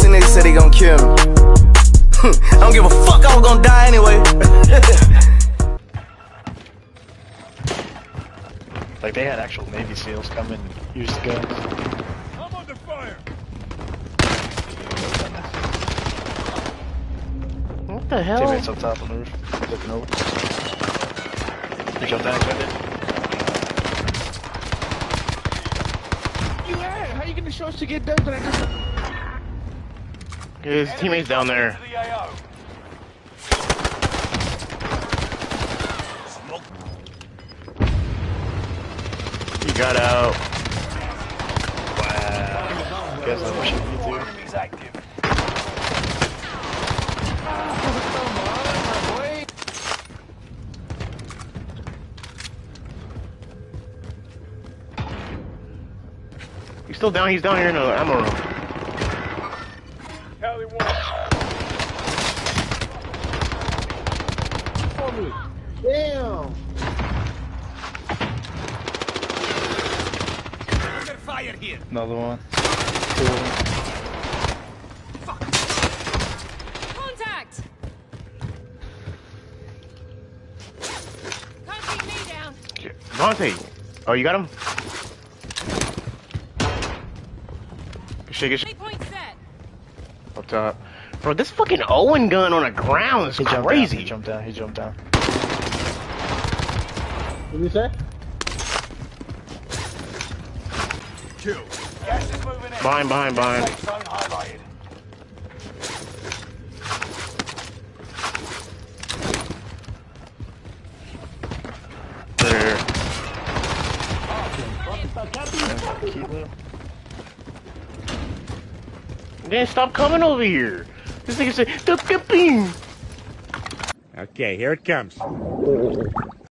pussy nigga said he gon' kill me. I don't give a fuck, I was gonna die anyway. Like they had actual Navy SEALs come and use the guns. I'm under fire. What the hell? Teammates up top on the roof, looking over. You jumped down, got it. How you gonna show us to get done? But I just... His teammates down there. He got out. Wow. Guess I'm pushing you too. He's still down. He's down here in the ammo room. Cali 1. Damn! Under fire here. Another one. Two of them. Contact! Can't keep me down. Devontae. Oh, you got him? Shake it. Point set. Up top. Bro, this fucking Owen gun on the ground is crazy. He jumped down. He jumped down. What did you say? Kill. Gas is moving in. Behind. Zone highlighted. There. Keep them. Man, stop coming over here. This nigga said, "Duck, duck, bing." Okay, here it comes.